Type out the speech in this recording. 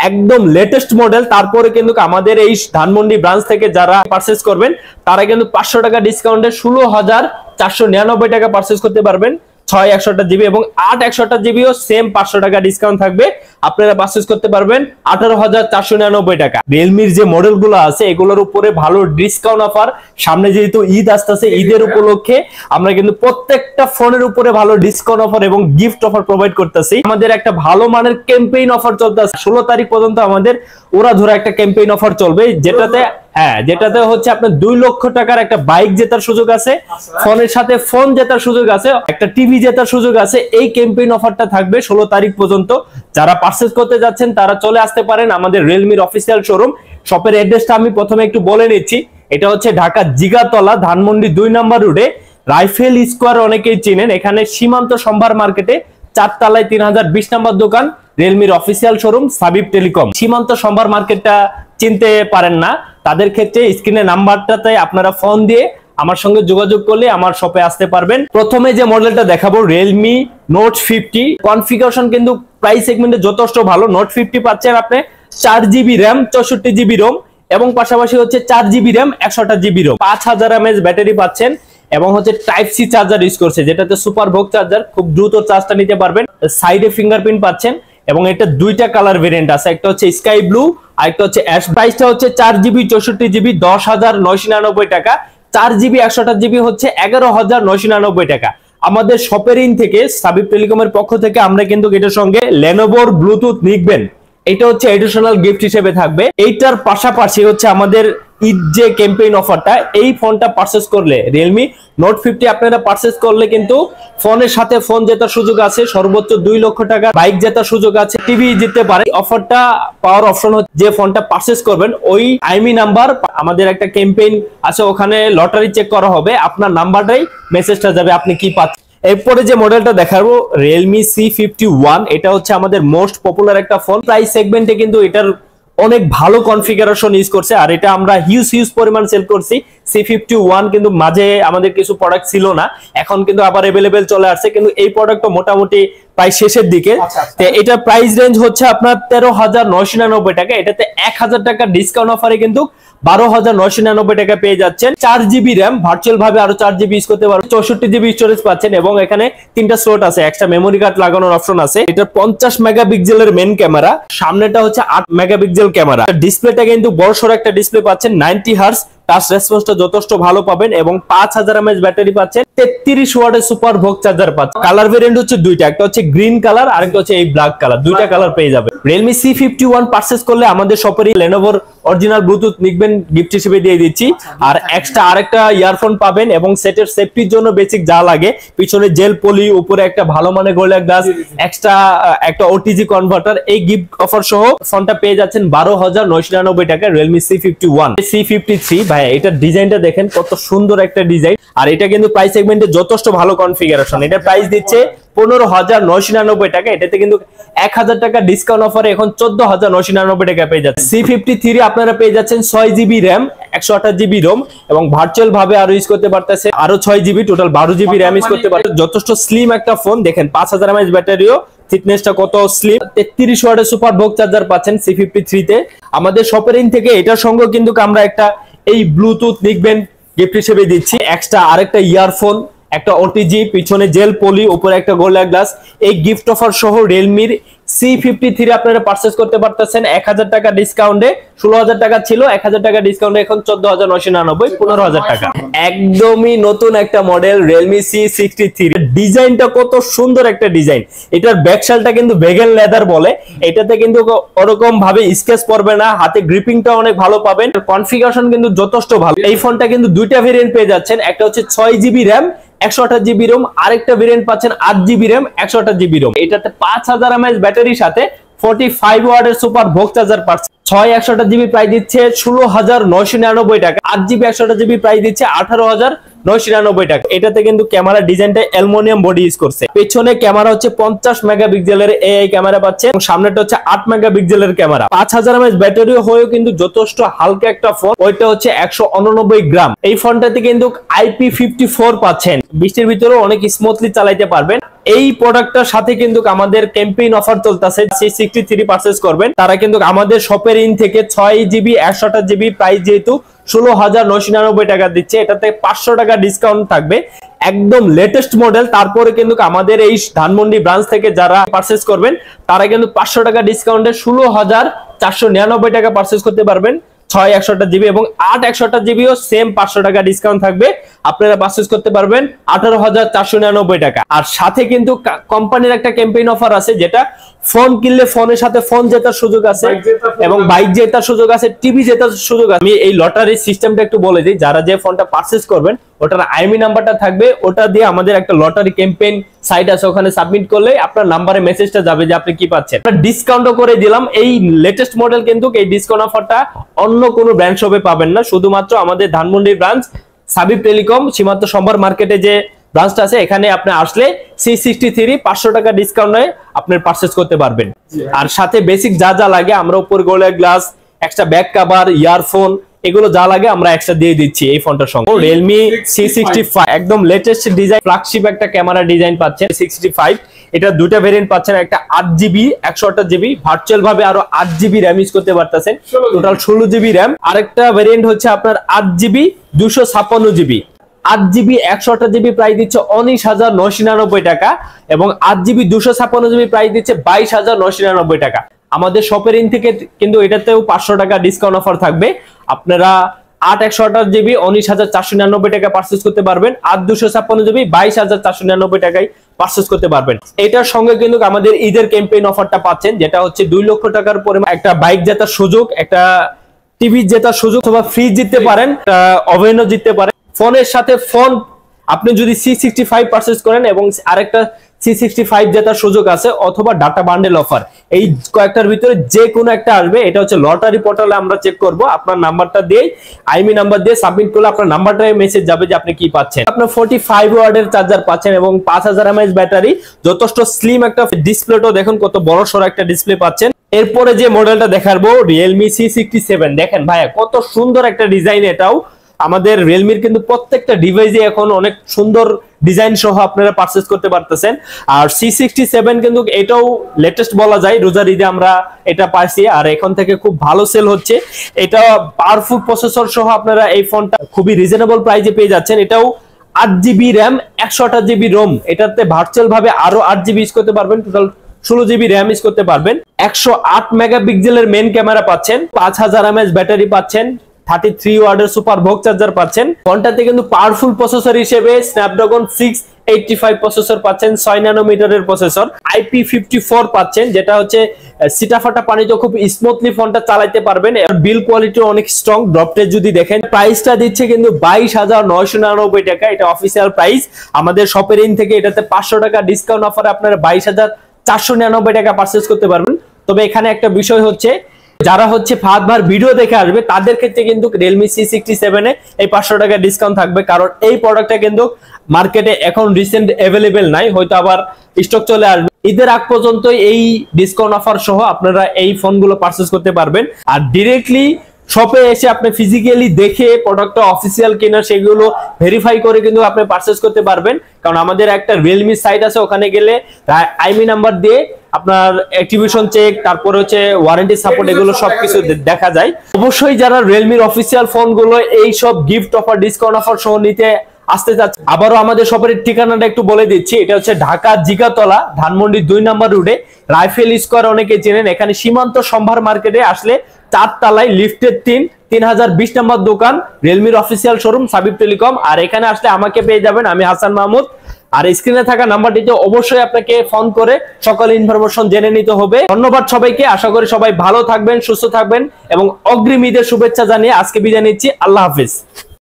একদম latest model. তারপরে কিন্তু আমাদের এই ধানমন্ডি ব্রাঞ্চ থেকে যারা পারচেজ করবেন তারা কিন্তু 500 টাকা ডিসকাউন্টে 16,499 টাকা পারচেজ করতে পারবেন 6/128 GB এবং 8/128 সেম 500 টাকা ডিসকাউন্ট থাকবে, আপনারা পারচেজ করতে পারবেন 18,499 টাকা। রিয়েলমির যে মডেলগুলো আছে এগুলোর উপরে ভালো ডিসকাউন্ট অফার, সামনে যেহেতু ঈদ আসতেছে, ঈদের উপলক্ষে আমরা কিন্তু প্রত্যেকটা ফোনের উপরে ভালো ডিসকাউন্ট অফার এবং গিফট অফার প্রোভাইড করতেছি। আমাদের একটা ভালো মানের ক্যাম্পেইন অফার চলতেছে, 16 তারিখ পর্যন্ত আমাদের ওরাধুরা একটা ক্যাম্পেইন অফার চলবে, যেটাতে হচ্ছে আপনার 2 লক্ষ টাকার একটা বাইক জেতার সুযোগ আছে, ফোনের সাথে ফোন জেতার সুযোগ আছে, একটা টিভি জেতার সুযোগ আছে। এই ক্যাম্পেইন অফারটা থাকবে 16 তারিখ পর্যন্ত। যারা পারচেজ করতে যাচ্ছেন তারা চলে আসতে পারেন আমাদের রিয়েলমির অফিসিয়াল শোরুম। শপের অ্যাড্রেসটা আমি প্রথমে একটু বলে নিচ্ছি। এটা হচ্ছে ঢাকা জিগাতলা, ধানমন্ডি 2 নম্বর রোডে, রাইফেল স্কোয়ার অনেকেই চিনেন, এখানে সীমান্ত সম্ভার মার্কেটে 4 তলায় 3020 নম্বর দোকান, রিয়েলমির official showroom Sabib telecom. Shimanto Shombhar মার্কেটটা চিনতে পারেন না, তাদের ক্ষেত্রে স্ক্রিনে নাম্বারটাতে আপনারা ফোন দিয়ে আমার সঙ্গে যোগাযোগ করলে আমার শপে আসতে পারবেন। প্রথমে যে মডেলটা দেখাবো Realme Note 50, কনফিগারেশন কিন্তু প্রাইস সেগমেন্টে যথেষ্ট ভালো। Note 50 পাচ্ছেন আপনি 4GB RAM 64GB ROM এবং পাশাপাশি হচ্ছে 4GB RAM 128GB ROM, 5000 mAh battery পাচ্ছেন এবং হচ্ছে টাইপ সি চার্জার ইউজ করছে, যেটাতে সুপার ভোগ চার্জার, খুব দ্রুত চার্জটা নিতে পারবেন। সাইডে ফিঙ্গারপ্রিন্ট পাচ্ছেন এবং এটা 2টা কালার ভেরিয়েন্ট আছে, একটা হচ্ছে স্কাই ব্লু আর একটা হচ্ছে অ্যাশ। প্রাইসটা হচ্ছে 4GB 64GB 10,999 টাকা, 4GB 128GB হচ্ছে 11,999 টাকা। আমাদের শপের ইন থেকে সাবিব টেলিকমের পক্ষ থেকে আমরা কিন্তু এটার সঙ্গে লেনোভোর ব্লুটুথ নিকবেন, এটা হচ্ছে এডিশনাল গিফট হিসেবে থাকবে। এইটার পাশাপাশি হচ্ছে আমাদের ঈদ যে ক্যাম্পেইন অফারটা, এই ফোনটা পারচেজ করলে Realme Note 50 আপনারা পারচেজ করলে কিন্তু ফোনের সাথে ফোন জেতার সুযোগ আছে, সর্বোচ্চ 2 লক্ষ টাকা বাইক জেতার সুযোগ আছে, টিভি জিততে পারে। অফারটা পাওয়ার অপশন হচ্ছে যে ফোনটা পারচেজ করবেন ওই আইমি নাম্বার, আমাদের একটা ক্যাম্পেইন আছে, ওখানে লটারি চেক করা হবে, আপনার নাম্বারটাই মেসেজটা যাবে আপনি কি পাচ্ছেন। এরপরে যে মডেলটা দেখাবো Realme C51, এটা হচ্ছে আমাদের মোস্ট পপুলার একটা ফোন। প্রাইস সেগমেন্টে কিন্তু এটার অনেক ভালো কনফিগারেশন ইউজ করছে, আর এটা আমরা হিউজ পরিমাণ সেল করছি। C51 কিন্তু মাঝে আমাদের কিছু প্রোডাক্ট ছিল না, এখন কিন্তু আবার अवेलेबल চলে আসছে, কিন্তু এই প্রোডাক্টটা মোটামুটি প্রায় শেষের দিকে। তো এটা প্রাইস রেঞ্জ হচ্ছে আপনার 13,999 টাকা, এটাতে 1000 টাকা ডিসকাউন্ট অফারে কিন্তু 12,999 টাকা পেয়ে যাচ্ছেন। 4GB RAM, ভার্চুয়াল ভাবে আরো 4GB ইউজ করতে পারবেন, 64GB স্টোরেজ পাচ্ছেন এবং এখানে 3টা স্লট আছে, এক্সট্রা মেমোরি কার্ড লাগানোর অপশন আছে। এটা 50 মেগাপিক্সেলের মেইন ক্যামেরা, সামনেটা হচ্ছে 8 মেগাপিক্সেল ক্যামেরা। ডিসপ্লেটা কিন্তু বড়সড় একটা ডিসপ্লে পাচ্ছেন, 90 হার্জ, টাচ রেসপন্সটা যথেষ্ট ভালো পাবেন এবং 5000 mAh ব্যাটারি পাচ্ছেন, 33 ওয়াটের সুপার ভোগ চার্জার পাচ্ছেন। কালার ভেরিয়েন্ট হচ্ছে 2টা, একটা হচ্ছে গ্রিন কালার আর একটা হচ্ছে এই ব্ল্যাক কালার, 2টা কালার পেয়ে যাবে। Realme C51 পারচেজ করলে আমাদের শপেরই Lenovoর অরিজিনাল ব্লুটুথ নিকবেন গিফট হিসেবে দিয়ে দিচ্ছি, আর এক্সট্রা আরেকটা ইয়ারফোন পাবেন এবং সেটের সেফটির জন্য বেসিক যা লাগে, পিছনে জেল পলি, উপরে একটা ভালো মানের গোল্ডেন গ্লাস, এক্সট্রা একটা ওটিজি কনভার্টার, এই গিফট অফার সহ ফোনটা পেয়ে যাচ্ছেন 12,999 টাকা Realme C51। C53 ভাই, এটার ডিজাইনটা দেখেন কত সুন্দর একটা ডিজাইন, আর এটা কিন্তু প্রাইস সেগমেন্টে যথেষ্ট ভালো কনফিগারেশন। এটা প্রাইস দিচ্ছে 15,999 টাকা, এটাতে কিন্তু 1000 টাকা ডিসকাউন্ট অফারে এখন 14,999 টাকা পেয়ে যাচ্ছে। C53 আপনারা পেয়ে যাচ্ছেন 6GB RAM 128GB ROM এবং ভার্চুয়াল ভাবে আরো ইউজ করতে পারতেছে, আরো 6GB, total 12GB RAM use করতে পারতেছে। যথেষ্ট স্লিম একটা ফোন, দেখেন 5000 mAh ব্যাটারিও, থিকনেসটা কত স্লিম, 33 ওয়াটের সুপার ভোগ চার্জার পাচ্ছেন C53 তে। আমাদের শপের ইন থেকে এটার সঙ্গে কিন্তু আমরা একটা এই ব্লুটুথ নিকবেন গিফট হিসেবে দিচ্ছি, এক্সট্রা আরেকটা ইয়ারফোন, একটা ওটিজি, পিছনে জেল পলি, উপরে একটা গোল্ডেন গ্লাস। এই গিফট অফার সহ Realme C53 আপনারা পারচেজ করতে পারতেছেন 1000 টাকা ডিসকাউন্টে। 16000 টাকা ছিল, 1000 টাকা ডিসকাউন্টে এখন 14,999, 15,000 টাকা। একদমই নতুন একটা মডেল Realme C63, ডিজাইনটা কত সুন্দর একটা ডিজাইন। এটার ব্যাকশালটা কিন্তু ভেগান লেদার বলে, এটাতে কিন্তু ওরকম ভাবে স্কেচ পড়বে না, হাতে গ্রিপিংটা অনেক ভালো পাবেন, কনফিগারেশন কিন্তু যথেষ্ট ভালো। এই ফোনটা কিন্তু 2টা ভেরিয়েন্ট পেয়ে যাচ্ছেন, একটা হচ্ছে 6GB RAM 128GB ROM, আরেকটা ভেরিয়েন্ট পাচ্ছেন 8GB RAM 128GB ROM। এটাতে 5000 mAh ব্যাটারির সাথে 45 ওয়াটের সুপার ভোগ চার্জার পাচ্ছেন। 6/128GB প্রাইস দিচ্ছে 16,999 টাকা, 8GB 128GB প্রাইস দিচ্ছে 999 টাকা। এটাতে কিন্তু ক্যামেরা ডিজাইনটা অ্যালুমিনিয়াম বডি ইউজ করছে। পেছনে ক্যামেরা হচ্ছে 50 মেগাপিক্সেলের এআই ক্যামেরা পাচ্ছে এবং সামনেটা হচ্ছে 8 মেগাপিক্সেলের ক্যামেরা। 5000 mAh ব্যাটারি হয়েও কিন্তু যথেষ্ট হালকা একটা ফোন। ওইটা হচ্ছে 189 গ্রাম। এই ফোনটাতে কিন্তু IP54 পাচ্ছেন। বৃষ্টির ভিতরেও অনেক স্মুথলি চালাইতে পারবেন। এই প্রোডাক্টটার সাথে কিন্তু আমাদের ক্যাম্পেইন অফার চলতেছে। C63 পারচেজ করবেন তারা কিন্তু আমাদের শপের ইন থেকে 6GB 128GB প্রাইস যেহেতু 16999 টাকা দিচ্ছে, এটাতে 500 টাকা ডিসকাউন্ট থাকবে। একদম লেটেস্ট মডেল। তারপরে কিন্তু আমাদের এই ধানমন্ডি ব্রাঞ্চ থেকে যারা পারচেজ করবেন তারা কিন্তু 500 টাকা ডিসকাউন্টে 16499 টাকা পারচেজ করতে পারবেন। 6 এবং 8 সেম 500 টাকা ডিসকাউন্ট থাকবে। আপনারা পারচেজ করতে পারবেন 18499 টাকা। আর সাথে কিন্তু কোম্পানির একটা ক্যাম্পেইন অফার আছে, যেটা ফোন কিনলে ফোনের সাথে ফোন জেতার সুযোগ আছে এবং বাইক জেতার সুযোগ আছে, টিভি জেতার সুযোগ আছে। আমি এই লটারি সিস্টেমটা একটু বলে দিই। যারা যে ফোনটা পারচেজ করবেন ওটার আইএমই নাম্বারটা থাকবে, ওটা দিয়ে আমাদের একটা লটারি ক্যাম্পেইন সাইট আছে, ওখানে সাবমিট করলে আপনার নাম্বারে মেসেজটা যাবে যে আপনি কি পাচ্ছেন। ডিসকাউন্টও করে দিলাম। এই লেটেস্ট মডেল কিন্তু এই ডিসকাউন্ট অফারটা অন্য কোনো ব্র্যান্ড শপে পাবেন না, শুধুমাত্র আমাদের ধানমন্ডি ব্রাঞ্চ সাবিব টেলিকম সীমান্ত সম্ভার মার্কেটে যে ব্রাঞ্চটা আছে এখানে আপনি আসলে C63 500 টাকা ডিসকাউন্টে আপনি পারচেজ করতে পারবেন। আর সাথে বেসিক যা যা লাগে আমরা উপর গোল্ডের glass, extra back cover, earphone এগুলো যা লাগে আমরা এক্সট্রা দিয়ে দিচ্ছি এই ফোনটার সঙ্গে। Realme C65 একদম লেটেস্ট ডিজাইন, ফ্ল্যাগশিপ একটা ক্যামেরা ডিজাইন পাচ্ছেন। 65 এটা দুটো ভেরিয়েন্ট পাচ্ছেন, একটা 8GB 128GB ভার্চুয়াল ভাবে আরো 8GB RAM ইউজ করতে পারতেছেন, টোটাল 16GB RAM। আরেকটা ভেরিয়েন্ট হচ্ছে আপনার 8GB 256GB। 8GB 128GB price দিচ্ছে 19999 টাকা এবং 8GB 256GB প্রাইস দিচ্ছে 22999 টাকা। আমাদের শপের ইন থেকে কিন্তু এটাতেও 500 টাকা ডিসকাউন্ট অফার থাকবে। আপনারা 8 128GB 19499 টাকা পারচেজ করতে পারবেন, 8 256GB 22499 টাকায় পারচেজ করতে পারবেন। এটার সঙ্গে কিন্তু আমাদের ঈদের ক্যাম্পেইন অফারটা পাচ্ছেন, যেটা হচ্ছে 2 লক্ষ টাকার পরিমাণ একটা বাইক জেতার সুযোগ, একটা টিভি জেতার সুযোগ, অথবা ফ্রিজ জিততে পারেন, ওভেনও জিততে পারেন। ফোনের সাথে ফোন আপনি যদি C65 পারচেজ করেন এবং আরেকটা C65 জেতার সুযোগ আছে, অথবা ডাটা বান্ডেল অফার। এই কয়েকটার ভিতরে যে কোনো একটা আসবে। এটা হচ্ছে লটারি পোর্টালে আমরা চেক করব। আপনার নাম্বারটা দিয়ে আইএমই নাম্বার দিয়ে সাবমিট করলে আপনার নাম্বারটায় মেসেজ যাবে যে আপনি কি পাচ্ছেন। আপনার 45 ওয়াটের চার্জার পাচ্ছেন এবং 5000 mAh ব্যাটারি, যথেষ্ট স্লিম একটা ডিসপ্লেটাও দেখুন কত বড় সড়ো একটা ডিসপ্লে পাচ্ছেন। এরপরে যে মডেলটা দেখাবো Realme C67। দেখেন ভাইয়া কত সুন্দর একটা ডিজাইন। এটাও আমাদের রিয়েলমির কিন্তু প্রত্যেকটা ডিভাইসে এখন অনেক সুন্দর ডিজাইন সহ আপনারা পারচেজ করতে পারতেছেন। আর C67 কিন্তু এটাও লেটেস্ট বলা যায়, রোজার ঈদে আমরা এটা পাইছি আর এখন থেকে খুব ভালো সেল হচ্ছে। এটা পাওয়ারফুল প্রসেসর সহ আপনারা এই ফোনটা খুবই রিজনেবল প্রাইসে পেয়ে যাচ্ছেন। এটাও 8GB RAM 128GB ROM, এটাতে ভার্চুয়াল ভাবে আরো 8GB ইউজ করতে পারবেন, টোটাল 16GB RAM ইউজ করতে পারবেন। 108 মেগাপিক্সেলের মেইন ক্যামেরা পাচ্ছেন, 5000 mAh ব্যাটারি পাচ্ছেন, 33 ওয়াটের সুপার ভোগ চার্জার পাচ্ছেন। ফোনটাতে কিন্তু পাওয়ারফুল প্রসেসর হিসেবে স্ন্যাপড্রাগন 685 প্রসেসর পাচ্ছেন, 6 ন্যানোমিটারের প্রসেসর, IP54 পাচ্ছেন, যেটা হচ্ছে সিটাফাটা পানিতে খুব স্মুথলি ফোনটা চালাতে পারবেন। বিল কোয়ালিটি অনেক স্ট্রং। ড্রপটে যদি দেখেন প্রাইসটা দিচ্ছে কিন্তু 22999 টাকা, এটা অফিসিয়াল প্রাইস। আমাদের শপের ইন থেকে এটাতে 500 টাকা ডিসকাউন্ট অফারে আপনারা 22499 টাকা পারচেজ করতে পারবেন। তবে এখানে একটা বিষয় হচ্ছে, যারা হচ্ছে ফাঁকবার ভিডিও দেখে আসবে তাদের ক্ষেত্রে কিন্তু Realme C67 এ এই 500 টাকা ডিসকাউন্ট থাকবে, কারণ এই প্রোডাক্টটা কিন্তু মার্কেটে এখন রিসেন্ট अवेलेबल নাই, হয়তো আবার স্টক চলে আসবে। ঈদের আগ পর্যন্ত এই ডিসকাউন্ট অফার সহ আপনারা এই ফোনগুলো পারচেজ করতে পারবেন। আর ডাইরেক্টলি শপে এসে আপনি ফিজিক্যালি দেখে প্রোডাক্টটা অফিসিয়াল কিনা সেগুলো ভেরিফাই করে কিন্তু আপনি পারচেজ করতে পারবেন। কারণ আমাদের একটা Realme সাইট আছে, ওখানে গেলে আইএমই নাম্বার দিয়ে আপনার অ্যাক্টিভেশন চেক, তারপর হচ্ছে ওয়ারেন্টি সাপোর্ট, এগুলো সবকিছু দেখা যায়। অবশ্যই যারা Realme অফিসিয়াল ফোনগুলো এই সব গিফট অফার, ডিসকাউন্ট অফার সহ নিতে আসতে যাচ্ছে, আবারও আমাদের শপের ঠিকানাটা একটু বলে দিচ্ছি। এটা হচ্ছে ঢাকা জিগাতলা, ধানমন্ডি 2 নম্বর রোডে, রাইফেল স্কয়ার অনেকে চেনেন। এখানে সীমান্ত সম্ভার মার্কেটে আসলে 4 তলায় লিফটের 3020 নম্বর দোকান, Realme official showroom Sabib telecom. আর এখানে আসলে আমাকে পেয়ে যাবেন, আমি হাসান মাহমুদ। আর স্ক্রিনে থাকা নাম্বারটিতে অবশ্যই আপনাকে ফোন করে সকল ইনফরমেশন জেনে নিতে হবে। ধন্যবাদ সবাইকে। আশা করি সবাই ভালো থাকবেন, সুস্থ থাকবেন এবং অগ্রিম ঈদের শুভেচ্ছা জানিয়ে আজকে বিদায় নিচ্ছি। আল্লাহ হাফেজ।